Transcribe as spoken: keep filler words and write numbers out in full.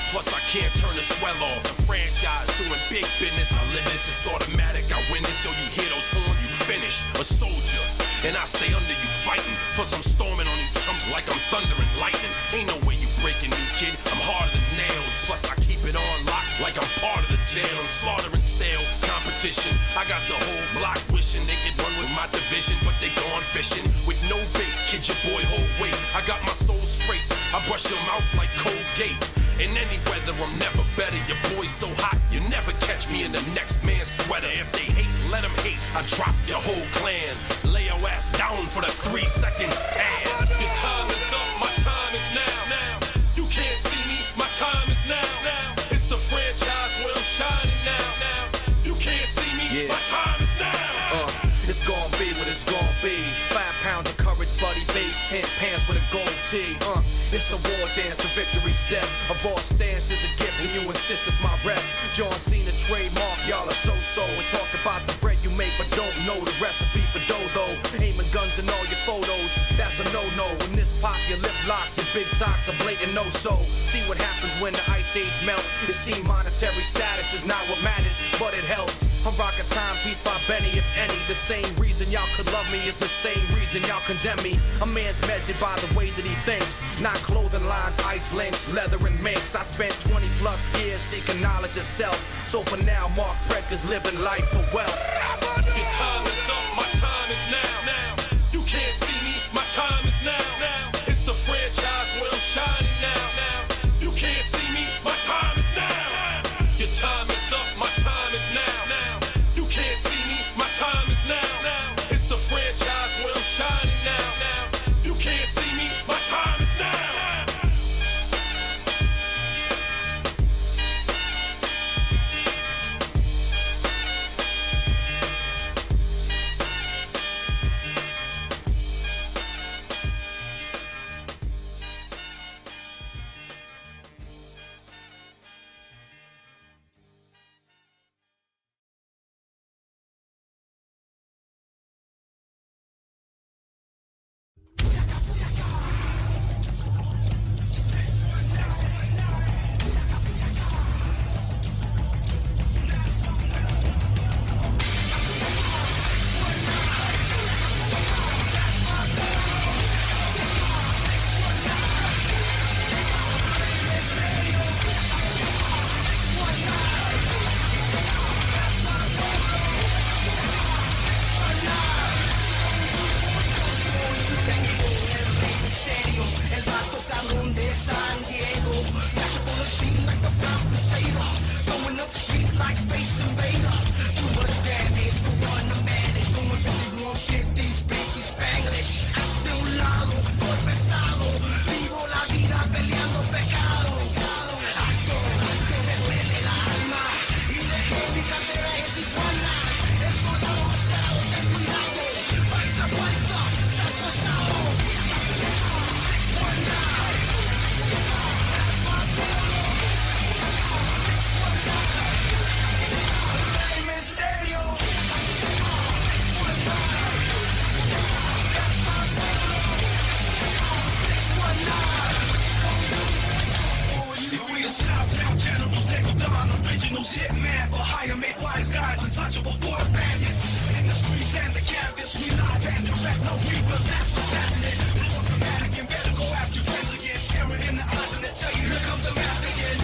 plus I can't turn the swell off. The franchise doing big business, I live this, it's automatic, I win this. So you hear those horns, you finish. A soldier, and I stay under you fighting. Plus I'm storming on you chumps like I'm thunder and lightning. Ain't no way you breaking me, kid, I'm harder than nails. Plus I keep it on lock like I'm part of the jail. I'm slaughtering stale competition. I got the whole block wishing they could run with my division, but they gone fishing with no bait. Kid, your boy, hold weight. I got my soul straight. I brush your mouth like Colgate. In any weather, I'm never better. Your boy's so hot, you never catch me in the next man's sweater. If they hate, let them hate. I drop your whole clan. Lay your ass down for the three second tan. Your time is up, my time is now. Now you can't see me, my time is now. Now it's the franchise where I'm shining now. Now you can't see me, yeah. My time is now. Uh, it's gonna be what it's gonna be. Five pounds of courage, buddy base, ten pants with a gold tee. Uh, it's a war dance, a victory step. A raw stance is a gift, and you insist it's my rep. John Cena trademark, y'all are so-so. And talk about the bread you make, but don't know the recipe for dough. Aiming guns in all your photos, that's a no-no. When this pop, your lip lock, your big talks are blatant no-so. See what happens when the ice age melt. You see monetary status is not what matters, but it helps. I'm rocking Timepiece by Benny, if any. The same reason y'all could love me is the same reason y'all condemn me. A man's measured by the way that he thinks, not clothing lines, ice links, leather and minks. I spent twenty plus years seeking knowledge of self. So for now, Mark Brecker's living life for wealth. Your time is up, my time is now. Now you can't see me, my time is now. Now it's the franchise where I'm shining now. Now you can't see me, my time is now. Your time is up, my time is now. Now you can't see me, my time is now. Now it's the franchise where I'm shining now. Now you can't see me, my time is now. Hitman for hire, made wise guys, untouchable border bandits. In the streets and the canvas, we live and direct, no reruns, that's what's happening. More dramatic and better go ask your friends again. Terror in the eyes and they tell you, here comes the mask again.